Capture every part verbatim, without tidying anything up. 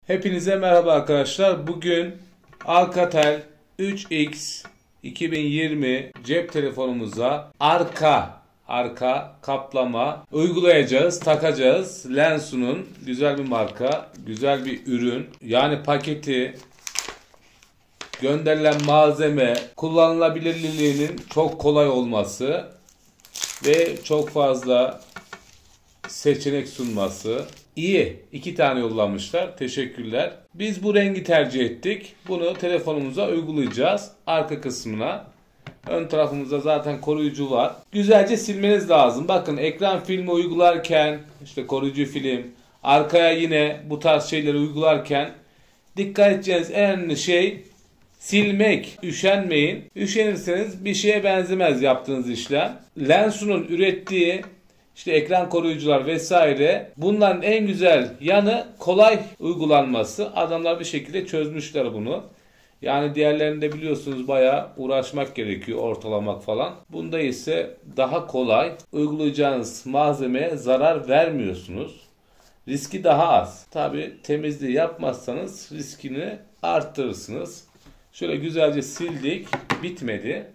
Hepinize merhaba arkadaşlar. Bugün Alcatel üç X iki bin yirmi cep telefonumuza arka arka kaplama uygulayacağız, takacağız. Lensu'nun güzel bir marka, güzel bir ürün. Yani paketi, gönderilen malzeme, kullanılabilirliğinin çok kolay olması ve çok fazla seçenek sunması. İyi. İki tane yollamışlar. Teşekkürler. Biz bu rengi tercih ettik. Bunu telefonumuza uygulayacağız. Arka kısmına. Ön tarafımızda zaten koruyucu var. Güzelce silmeniz lazım. Bakın ekran filmi uygularken işte koruyucu film. Arkaya yine bu tarz şeyleri uygularken dikkat edeceğiniz en önemli şey silmek. Üşenmeyin. Üşenirseniz bir şeye benzemez yaptığınız işlem. Lensu'nun ürettiği İşte ekran koruyucular vesaire, bunların en güzel yanı kolay uygulanması. Adamlar bir şekilde çözmüşler bunu. Yani diğerlerinde biliyorsunuz bayağı uğraşmak gerekiyor, ortalamak falan. Bunda ise daha kolay, uygulayacağınız malzemeye zarar vermiyorsunuz. Riski daha az. Tabi temizliği yapmazsanız riskini arttırırsınız. Şöyle güzelce sildik, bitmedi.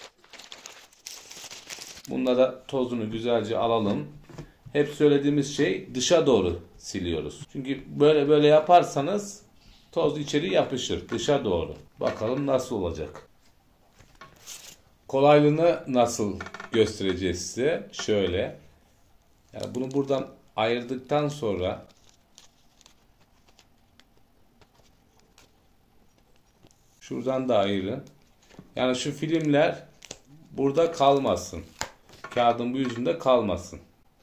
Bunda da tozunu güzelce alalım. Hep söylediğimiz şey dışa doğru siliyoruz. Çünkü böyle böyle yaparsanız toz içeri yapışır dışa doğru. Bakalım nasıl olacak. Kolaylığını nasıl göstereceğiz size? Şöyle. Yani bunu buradan ayırdıktan sonra şuradan da ayırın. Yani şu filmler burada kalmasın. Kağıdın bu yüzünde kalmasın.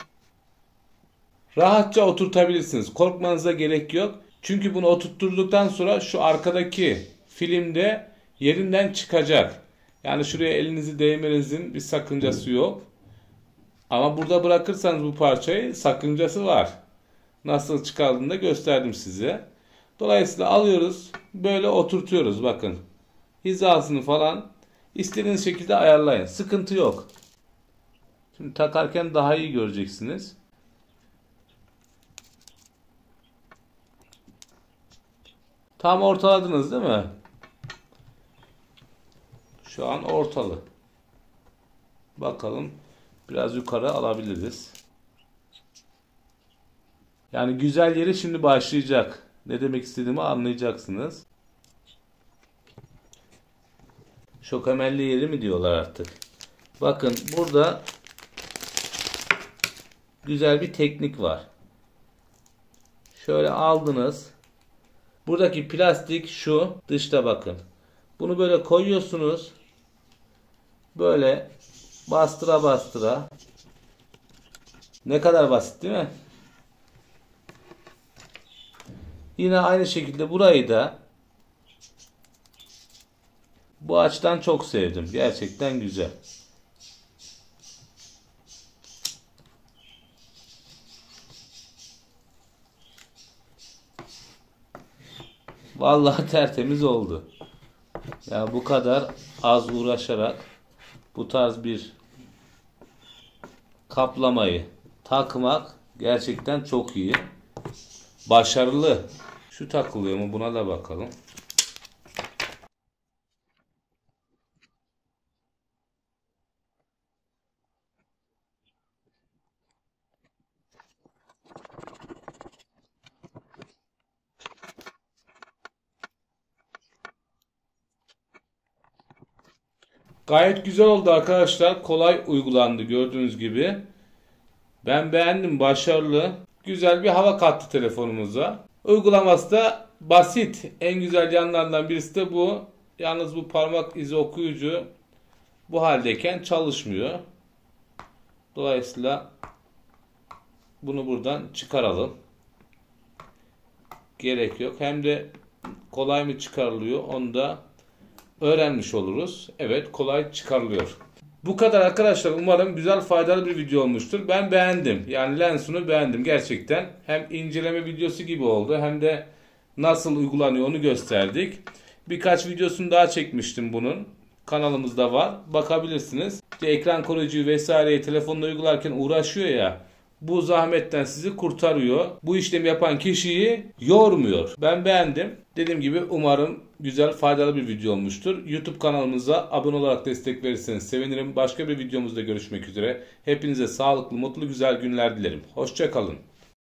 Rahatça oturtabilirsiniz. Korkmanıza gerek yok. Çünkü bunu oturtturduktan sonra şu arkadaki filmde yerinden çıkacak. Yani şuraya elinizi değmenizin bir sakıncası yok. Ama burada bırakırsanız bu parçayı sakıncası var. Nasıl çıkardığını da gösterdim size. Dolayısıyla alıyoruz. Böyle oturtuyoruz. Bakın. Hizasını falan istediğiniz şekilde ayarlayın. Sıkıntı yok. Şimdi takarken daha iyi göreceksiniz. Tam ortaladınız değil mi? Şu an ortalı. Bakalım biraz yukarı alabiliriz. Yani güzel yeri şimdi başlayacak. Ne demek istediğimi anlayacaksınız. Şokamelli yeri mi diyorlar artık. Bakın burada güzel bir teknik var. Şöyle aldınız. Buradaki plastik şu dışta bakın. Bunu böyle koyuyorsunuz. Böyle bastıra bastıra. Ne kadar basit değil mi? Yine aynı şekilde burayı da bu açıdan çok sevdim. Gerçekten güzel. Vallahi tertemiz oldu. Ya bu kadar az uğraşarak bu tarz bir kaplamayı takmak gerçekten çok iyi. Başarılı. Şu takılıyor mu? Buna da bakalım. Gayet güzel oldu arkadaşlar. Kolay uygulandı gördüğünüz gibi. Ben beğendim. Başarılı. Güzel bir hava kattı telefonumuza. Uygulaması da basit. En güzel yanlarından birisi de bu. Yalnız bu parmak izi okuyucu bu haldeyken çalışmıyor. Dolayısıyla bunu buradan çıkaralım. Gerek yok. Hem de kolay mı çıkarılıyor onu da öğrenmiş oluruz. Evet, kolay çıkarılıyor. Bu kadar arkadaşlar. Umarım güzel, faydalı bir video olmuştur. Ben beğendim. Yani Lensu'nu beğendim gerçekten. Hem inceleme videosu gibi oldu hem de nasıl uygulanıyor onu gösterdik. Birkaç videosunu daha çekmiştim bunun. Kanalımızda var. Bakabilirsiniz. İşte ekran koruyucuyu vesaireyi telefonla uygularken uğraşıyor ya. bu zahmetten sizi kurtarıyor. Bu işlemi yapan kişiyi yormuyor. Ben beğendim. Dediğim gibi umarım güzel, faydalı bir video olmuştur. YouTube kanalımıza abone olarak destek verirseniz sevinirim. Başka bir videomuzda görüşmek üzere. Hepinize sağlıklı, mutlu, güzel günler dilerim. Hoşça kalın.